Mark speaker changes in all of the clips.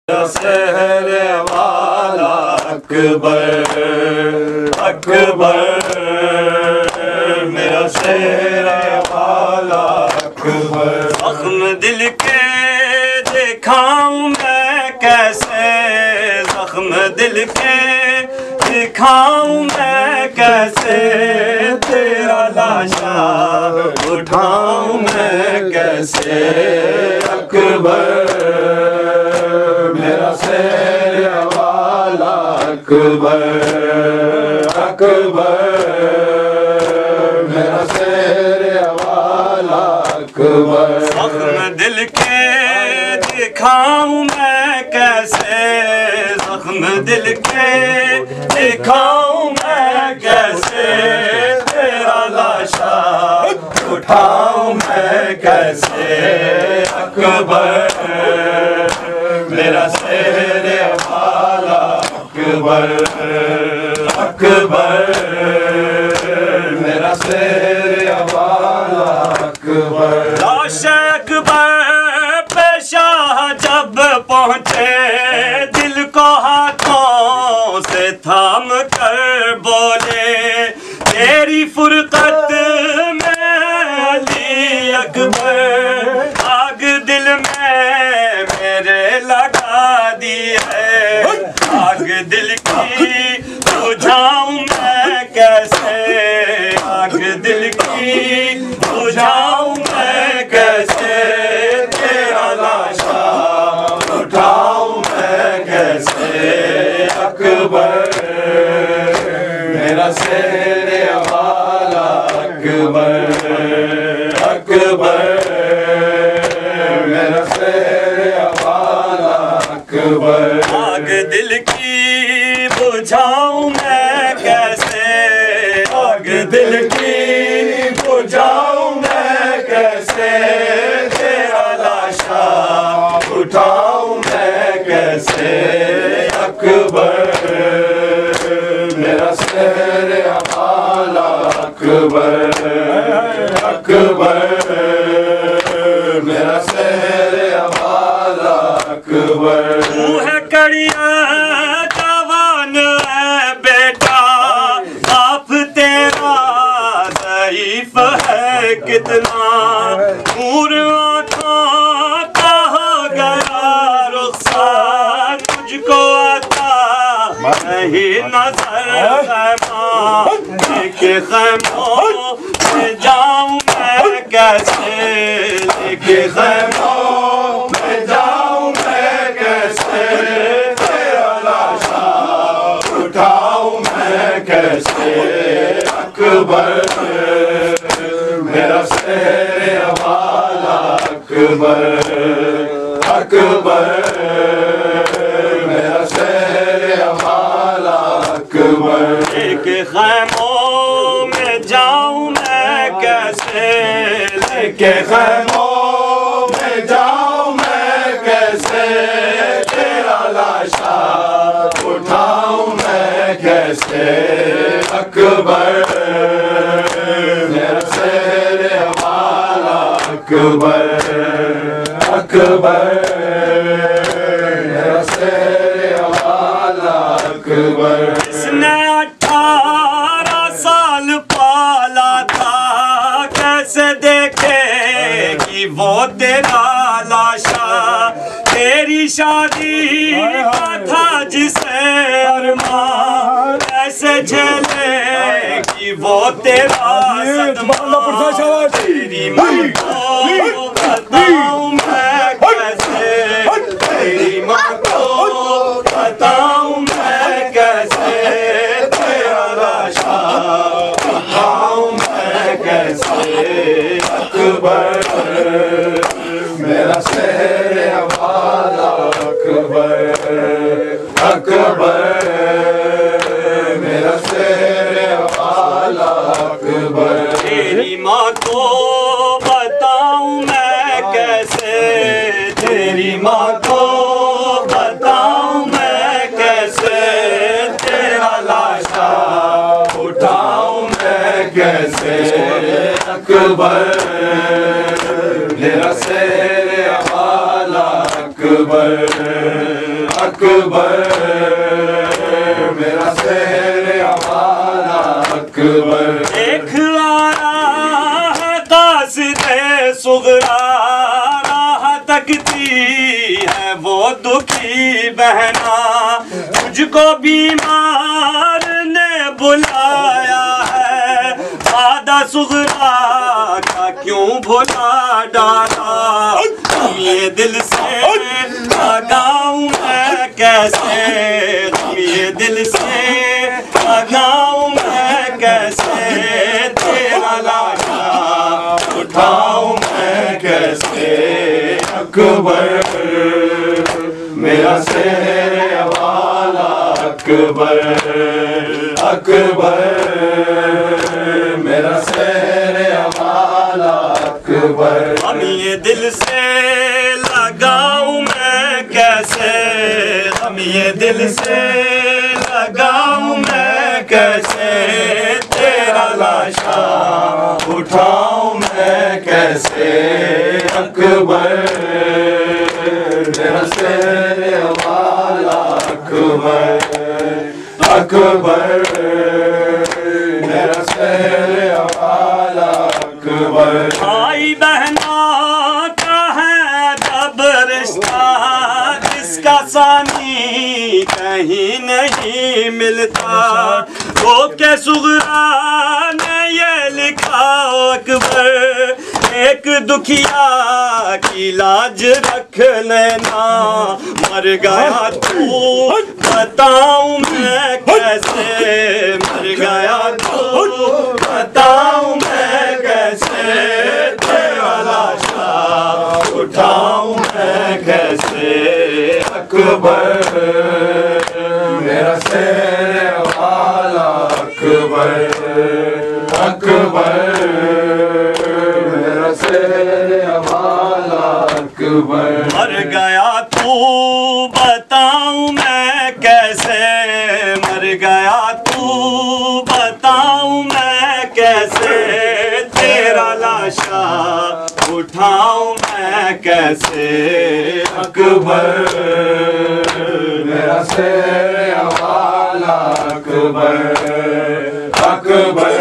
Speaker 1: سہرے والا اکبر اکبر میرا سہرے والا اکبر۔ زخم دل کے دکھاؤں میں کیسے، زخم دل کے دکھاؤں میں کیسے، تیرا لاشا اٹھاؤں میں کیسے اکبر میرا سہرے والا اکبر اکبر میرا سہرے والا اکبر۔ زخم دل کے دکھاؤں میں کیسے، زخم دل کے دکھاؤں میں کیسے، تیرا لاشا اٹھاؤں میں کیسے اکبر میرا سہرے والا اکبر اکبر میرا سہرے والا اکبر۔ لاش اکبر پہ شاہ جب پہنچے، دل کو ہاتھوں سے تھام کر بولے، تیری فرقت میں علی اکبر، آگ دل میں میرے لگا دی ہے، آگ دل کی بجھاؤں میں کیسے، آگ دل کی بجھاؤں میں کیسے، تیرا لاشا اٹھاؤں میں کیسے اکبر میرا سہرے والا اکبر اکبر میرا سہرے والا اکبر۔ آگ دل کی بجھاؤں میں کیسے، آگ دل کی بجھاؤں میں کیسے، تیرا لاشا اٹھاؤں میں کیسے اکبر میرا سہرے والا اکبر اکبر میرا سہرے والا اکبر۔ تو ہے کڑیا جوان ہے بیٹا، باپ تیرا ضعیف ہے کتنا، نور آنکھوں کا ہو گیا رخسار، تجھ کو آتا نہیں نظر خیمہ کے خیموں میں جاؤں میں کیسے، کے خیموں میں جاؤں میں کیسے، تیرا لاشا اٹھاؤں میں کیسے اکبر میرا سہرے والا اکبر اکبر میرا سہرے والا اکبر۔ ایک خیموں میں جاؤں میں کیسے، کے خیموں میں جاؤں میں کیسے، تیرا لاشا اٹھاؤں میں کیسے اکبر میرا سہرے والا اکبر اکبر میرا سہرے والا اکبر۔ اس نے 18 سال پالا تھا، کیسے دیکھے کہ وہ تیرا لاشا، تیری شادی کا تھا جسے ارمان، کیسے جھیلے کہ وہ تیرا صدمہ، تیری ماں کو بتاؤں میں کیسے، تیری ماں کو بتاؤں میں کیسے، تیرا لاشا اٹھاؤں میں کیسے اکبر میرا سہرے والا اکبر اکبر میرا سہرے والا اکبر۔ تیری ماں کو بتاؤں میں کیسے، تیری ماں کو بتاؤں میں کیسے، تیرا لاشا اٹھاؤں میں کیسے اکبر میرا سہرے والا اکبر اکبر میرا سہرے والا اکبر.
Speaker 2: ایک آیا ہے قاصد صغرا راہ تکتی ہے وہ دکھی بہنا تجھ کو بیمار نے بلایا ہے وعدہ صغرا کا کیوں بھلا ڈالا ہم یہ دل سے لگاؤں میں کیسے ہم یہ دل سے لگاؤں میں کیسے تیرا لاشا
Speaker 1: اٹھاؤں میں کیسے اکبر میرا سہرے والا اکبر اکبر میرا سہرے والا اکبر.
Speaker 2: ہم یہ دل سے لگاؤں میں کیسے ہم یہ دل سے لگاؤں میں کیسے تیرا لاشا
Speaker 1: اٹھاؤں میں کیسے اکبر میرا سہرے والا اکبر اکبر میرا سہرے والا اکبر.
Speaker 2: بھائی بہنا کا ہے جب رشتہ جس کا ثانی کہیں نہیں ملتا وہ کہ صغرا نے یہ لکھا اکبر ایک دکھیا کی لاج رکھ لینا مر گیا تو بتاؤں میں کیسے مر گیا تو بتاؤں میں کیسے تیرا لاشا
Speaker 1: اٹھاؤں میں کیسے اکبر میرا سہرے والا اکبر اکبر میرا سہرے والا اکبر.
Speaker 2: مر گیا تو بتاؤں میں کیسے مر گیا تو بتاؤں میں کیسے تیرا لاشا اٹھاؤں میں کیسے
Speaker 1: اکبر میرا سہرے والا اکبر اکبر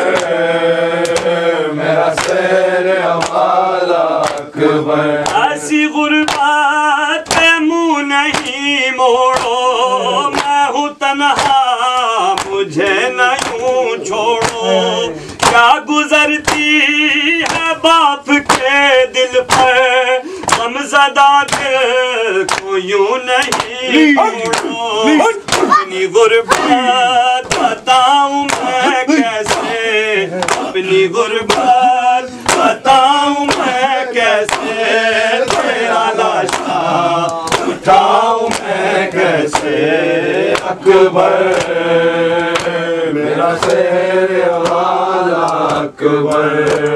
Speaker 1: میرا سہرے والا اکبر.
Speaker 2: ایسی غربت پہ منہ نہیں موڑو میں ہوں تنہا مجھے نہ یوں چھوڑو کیا گزرتی ہے باپ کے دل پر غمزدہ دل کو یوں نہیں چھوڑو اپنی غربت بتاؤں میں کیسے اپنی غربت بتاؤں میں کیسے تیرا لاشا
Speaker 1: اٹھاؤں میں کیسے اکبر میرا سہرے والا اکبر